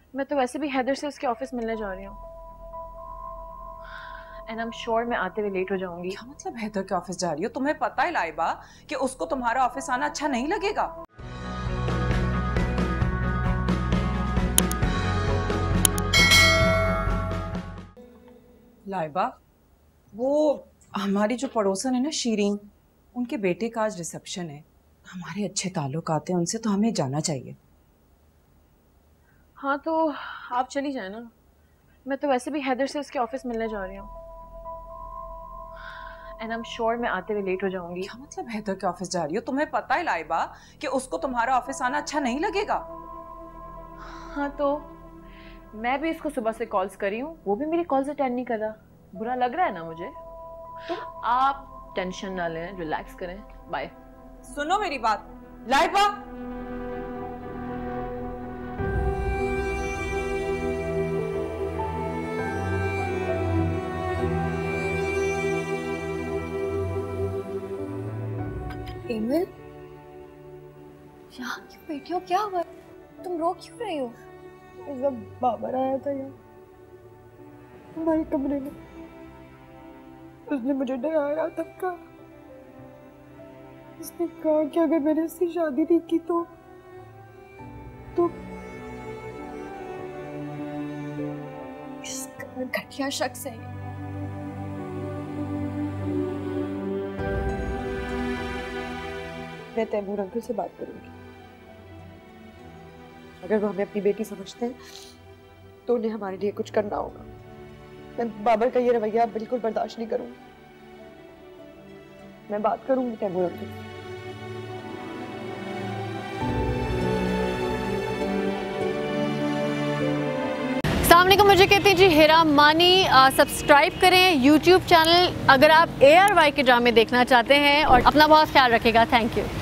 मैं तो वैसे भी हैदर से उसके ऑफिस मिलने जा रही हूँ। एंड आई एम श्योर मैं आते हुए लेट हो जाऊंगी। क्या मतलब हैदर के ऑफिस जा रही हो? तुम्हें पता है लाइबा कि उसको तुम्हारा ऑफिस आना अच्छा नहीं लगेगा। लाइबा, वो हमारी जो पड़ोसन है ना शीरीन, उनके बेटे का आज रिसेप्शन है। हमारे अच्छे ताल्लुकात हैं उनसे, तो हमें जाना चाहिए। हाँ तो आप चली जाए ना, मैं तो वैसे भी हैदर से उसके ऑफिस मिलने जा रही हूँ। एंड आई एम श्योर मैं आते हुए लेट हो जाऊंगी। क्या मतलब हैदर के ऑफिस जा रही हो? तुम्हें पता है लाइबा कि उसको तुम्हारा ऑफिस आना अच्छा नहीं लगेगा। हाँ तो मैं भी इसको सुबह से कॉल्स करी हूँ, वो भी मेरी कॉल्स अटेंड नहीं कर रहा। बुरा लग रहा है ना मुझे? तो आप टेंशन ना लें, रिलैक्स करें। बाय। सुनो मेरी बात लाइबा। एमिल, यहाँ क्यों बैठी हो? क्या हुआ? तुम रो क्यों रही हो? जब बाबर आया था यहाँ हमारे कमरे में, उसने मुझे डराया, धमका। उसने कहा कि अगर मैंने उससे शादी नहीं की तो किस कदर घटिया शख्स है ये। मैं तैमूर अंकल से बात करूंगी। अगर वो हमें अपनी बेटी समझते हैं तो उन्हें हमारे लिए कुछ करना होगा। मैं बाबर का ये रवैया बिल्कुल बर्दाश्त नहीं करूंगी। मैं बात करूंगी तैमूर अंकल से। सामने को मुझे कहती जी हिरा मानी। सब्सक्राइब करें YouTube चैनल अगर आप ARY के ड्रामे देखना चाहते हैं, और अपना बहुत ख्याल रखिएगा। Thank you.